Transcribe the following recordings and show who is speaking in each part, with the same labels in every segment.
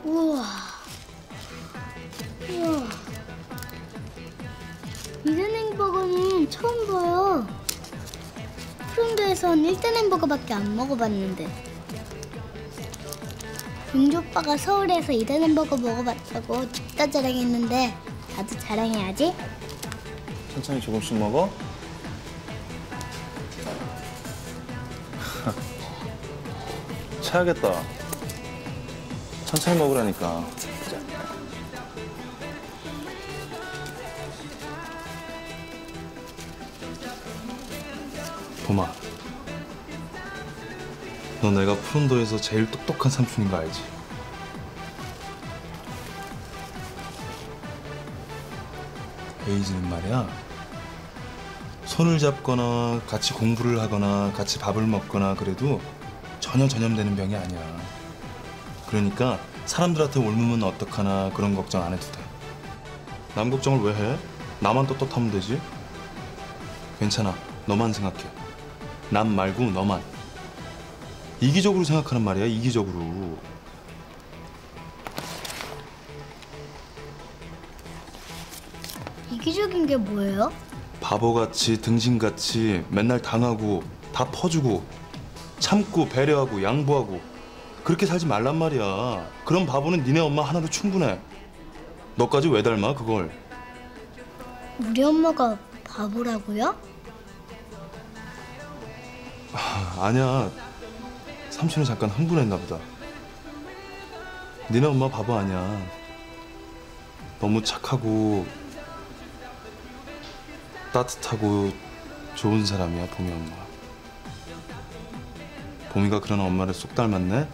Speaker 1: 우와. 우와. 이런 햄버거는 처음 봐요. 푸른도에선 1등 햄버거밖에 안 먹어봤는데. 윤주 오빠가 서울에서 2등 햄버거 먹어봤다고 진짜 자랑했는데 나도 자랑해야지.
Speaker 2: 천천히 조금씩 먹어. 차야겠다. 천천히 먹으라니까. 봄아, 너 내가 푸른도에서 제일 똑똑한 삼촌인 거 알지? 에이지는 말이야, 손을 잡거나 같이 공부를 하거나 같이 밥을 먹거나 그래도 전혀 전염되는 병이 아니야. 그러니까 사람들한테 옮으면 어떡하나 그런 걱정 안 해도 돼. 남 걱정을 왜 해? 나만 떳떳하면 되지. 괜찮아, 너만 생각해. 남 말고 너만. 이기적으로 생각하는 말이야, 이기적으로.
Speaker 1: 이기적인 게 뭐예요?
Speaker 2: 바보같이 등신같이 맨날 당하고 다 퍼주고 참고 배려하고 양보하고 그렇게 살지 말란 말이야. 그런 바보는 니네 엄마 하나로 충분해. 너까지 왜 닮아 그걸?
Speaker 1: 우리 엄마가 바보라고요?
Speaker 2: 아니야, 삼촌이 잠깐 흥분했나 보다. 니네 엄마 바보 아니야. 너무 착하고 따뜻하고 좋은 사람이야, 봄이 엄마. 봄이가 그런 엄마를 쏙 닮았네?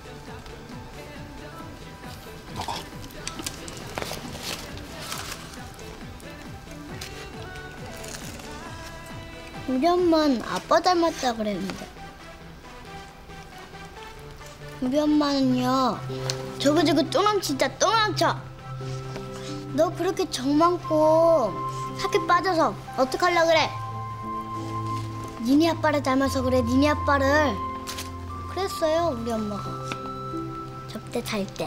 Speaker 2: 먹어.
Speaker 1: 우리 엄마는 아빠 닮았다 그랬는데. 우리 엄마는요, 저거 똥넘친다, 똥넘쳐. 너 그렇게 정 많고 학교 빠져서 어떡하려고 그래? 니네 아빠를 닮아서 그래, 니네 아빠를. 그랬어요, 우리 엄마가. 접대 잘 때.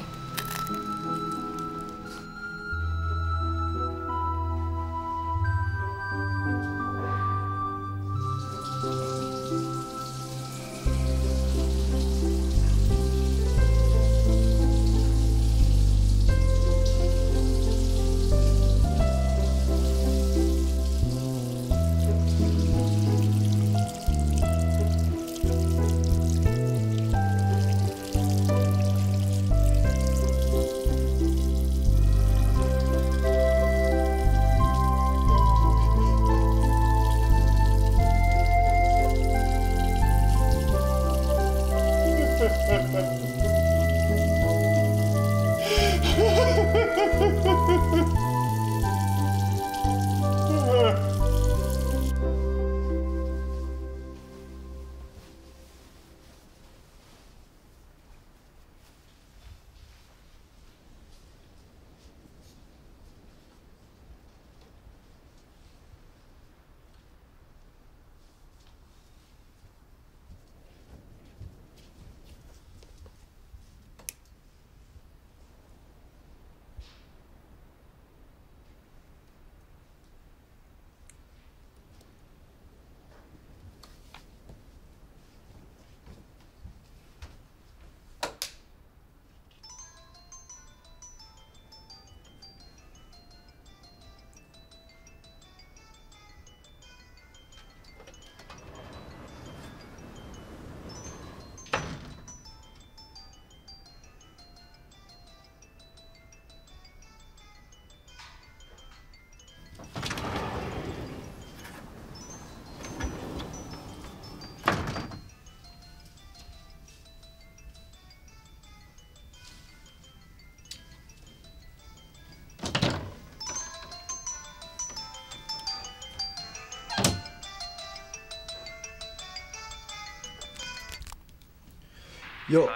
Speaker 2: 여.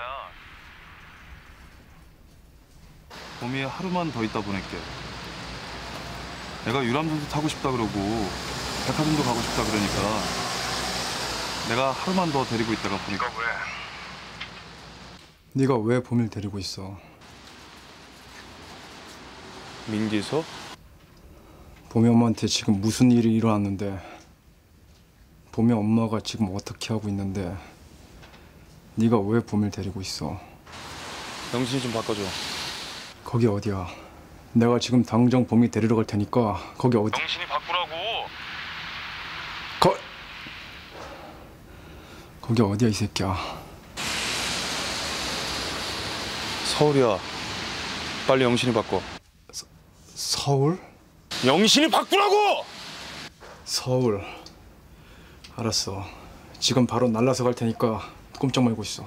Speaker 2: 봄이 하루만 더 있다 보낼게. 내가 유람선도 타고 싶다 그러고 백화점도 가고 싶다 그러니까 내가 하루만 더 데리고 있다가 보니까.
Speaker 3: 네가 왜 봄이를 데리고 있어?
Speaker 2: 민기서?
Speaker 3: 봄이 엄마한테 지금 무슨 일이 일어났는데, 봄이 엄마가 지금 어떻게 하고 있는데 네가 왜 봄을 데리고 있어?
Speaker 2: 영신이 좀 바꿔줘.
Speaker 3: 거기 어디야? 내가 지금 당장 봄이 데리러 갈 테니까 거기 어디?
Speaker 2: 영신이 바꾸라고.
Speaker 3: 거기 어디야 이 새끼야?
Speaker 2: 서울이야. 빨리 영신이 바꿔.
Speaker 3: 서울?
Speaker 2: 영신이 바꾸라고!
Speaker 3: 서울. 알았어. 지금 바로 날라서 갈 테니까 꼼짝 말고 있어.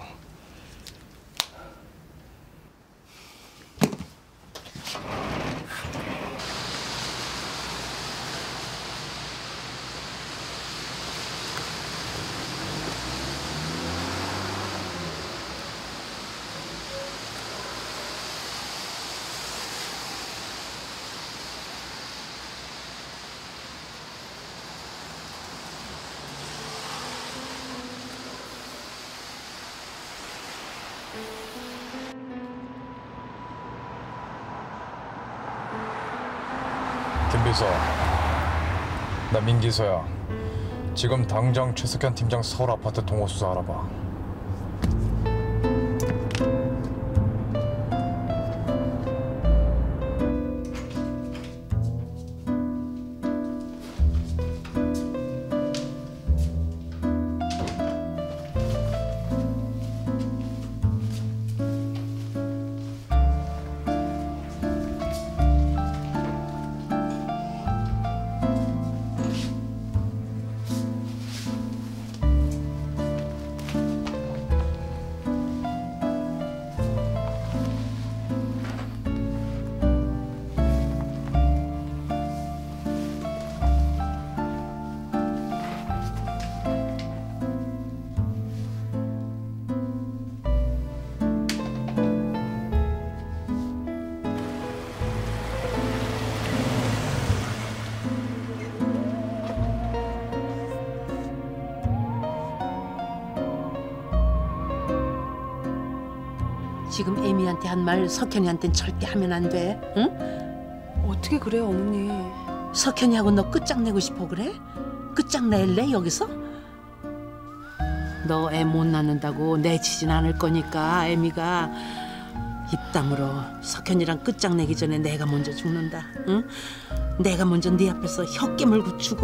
Speaker 4: 김비서, 나 민기서야. 지금 당장 최석현 팀장 서울 아파트 동호 수사 알아봐.
Speaker 5: 지금 에미한테 한 말 석현이한테는 절대 하면 안 돼. 응?
Speaker 6: 어떻게 그래요, 어머니?
Speaker 5: 석현이하고 너 끝장내고 싶어 그래? 끝장낼래 여기서? 너 애 못 낳는다고 내치진 않을 거니까 에미가 입담으로 석현이랑 끝장내기 전에 내가 먼저 죽는다. 응? 내가 먼저 네 앞에서 혀 깨물고 죽어.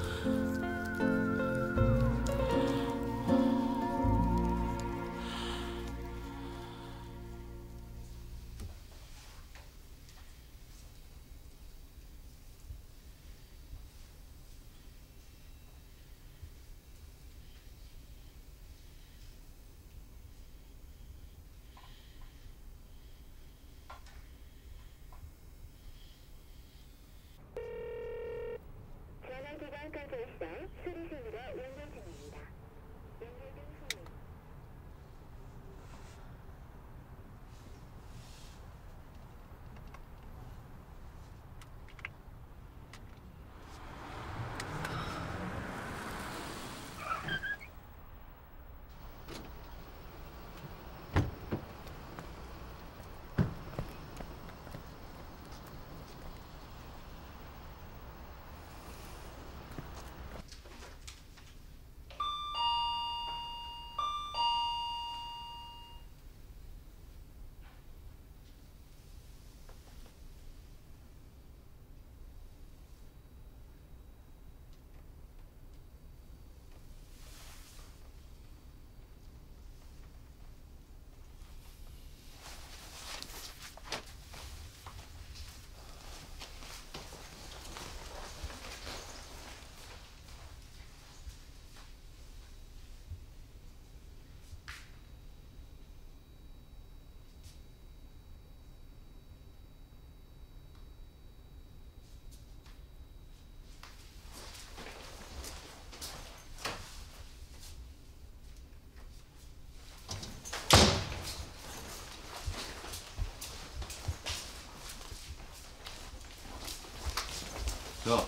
Speaker 2: 야,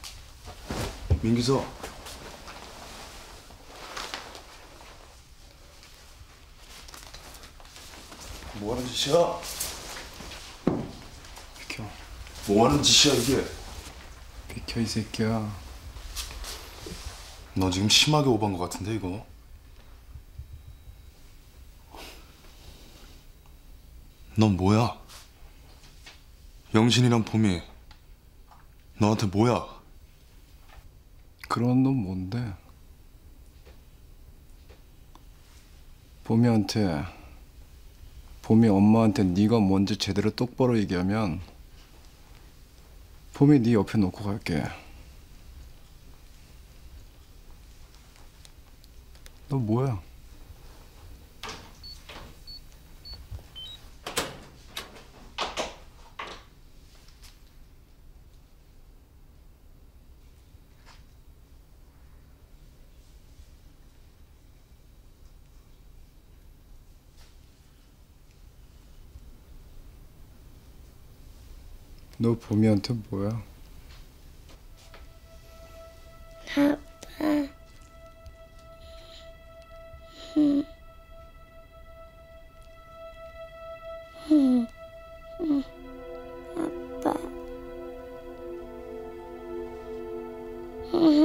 Speaker 2: 민기서. 뭐 하는 짓이야?
Speaker 3: 비켜.
Speaker 2: 뭐 하는 짓이야 이게?
Speaker 3: 비켜 이 새끼야.
Speaker 2: 너 지금 심하게 오버한 것 같은데 이거? 넌 뭐야? 영신이랑 봄이 너한테 뭐야?
Speaker 3: 그런 놈 뭔데? 봄이한테, 봄이 엄마한테 네가 먼저 제대로 똑바로 얘기하면 봄이 네 옆에 놓고 갈게. 너 뭐야? 너 봄이한테 뭐야?
Speaker 1: 아빠.